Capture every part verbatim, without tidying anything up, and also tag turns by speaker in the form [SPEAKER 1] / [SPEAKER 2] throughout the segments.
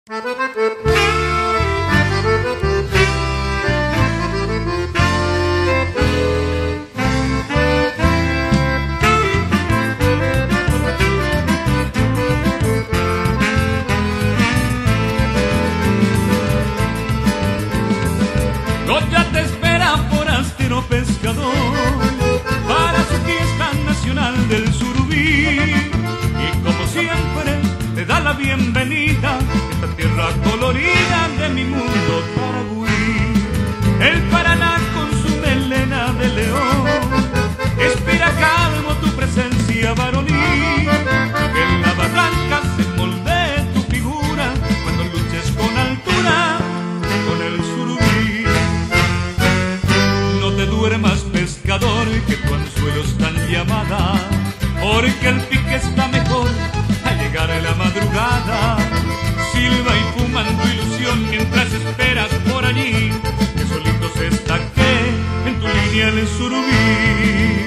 [SPEAKER 1] Goya te espera, forastero pescador, para su fiesta nacional del surubí. Y como siempre te da la bienvenida esta tierra colorida de mi mundo Taragüí. El Paraná con su melena de león espera calmo tu presencia varonil, que en la barranca se moldee tu figura cuando luches con altura con el surubí. No te duermas, pescador, que tu anzuelo está en llamada, porque el pique está mejor al llegar a la madrugada. Silba y fuma en tu ilusión mientras esperas por allí, que solito se estaque en tu línea el surubí.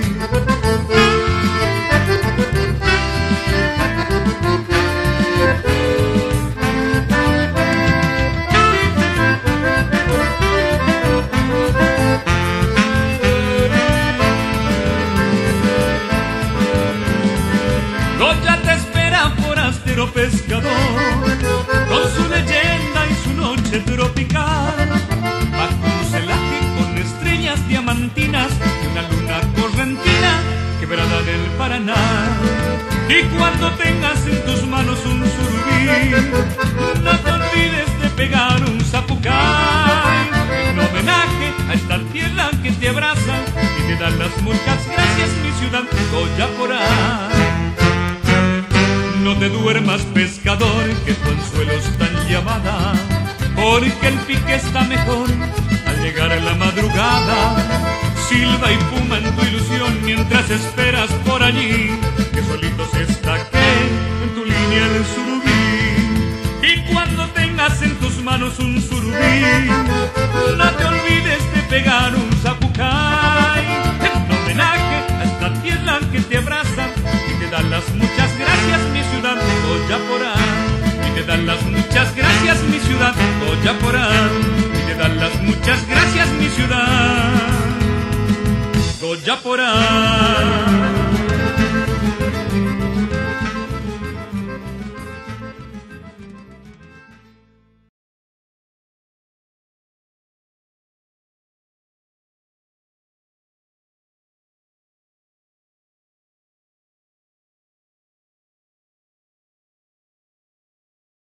[SPEAKER 1] Goya te espera, forastero pescador, con su leyenda y su noche tropical, bajo un celaje con estrellas diamantinas y una luna correntina quebrada del Paraná. Y cuando tengas en tus manos un surubí, no te olvides de pegar un zapucay, en homenaje a esta tierra que te abraza y te da las muchas gracias, mi ciudad Goya Porá. No te duermas, pescador, que tu anzuelo está en llamada, porque el pique está mejor al llegar a la madrugada. Silba y fuma en tu ilusión mientras esperas por allí, que solito se estaque en tu línea el surubí. Y cuando tengas en tus manos un surubí, no te olvides de pegar un zapucay, en homenaje a esta tierra que te abraza y te da las muchas gracias, mi ciudad Goya Porá. Y te dan las muchas gracias, mi ciudad Goya Porá. Y te dan las muchas gracias, mi ciudad Goya Porá.